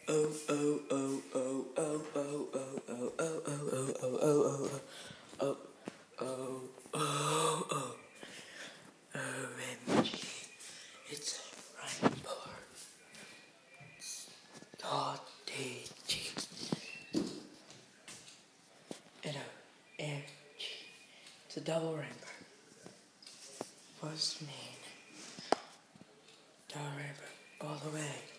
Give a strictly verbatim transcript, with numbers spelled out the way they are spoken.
Oh oh oh oh oh oh oh oh oh oh oh oh oh oh oh oh oh O M G, it's a rainbow. Dot D G and O M G, it's a double rainbow. What's mean? Double rainbow all the way.